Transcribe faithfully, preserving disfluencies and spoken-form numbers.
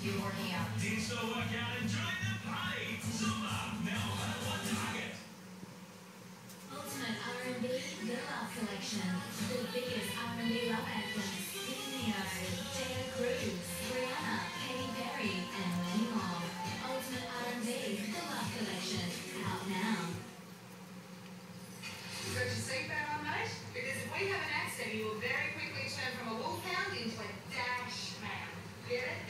you're working out. Team so workout and join the Tahiti Zumba. Now at one target. Ultimate R and B The Love Collection. The biggest R and B love anthems. Neo, Jada Cruz, Rihanna, Katy Perry, and many more. Ultimate R and B The Love Collection. Out now. You got your seatbelt on, mate? Because if we have an accident, you will very quickly turn from a wolfhound into a dash man. Get it?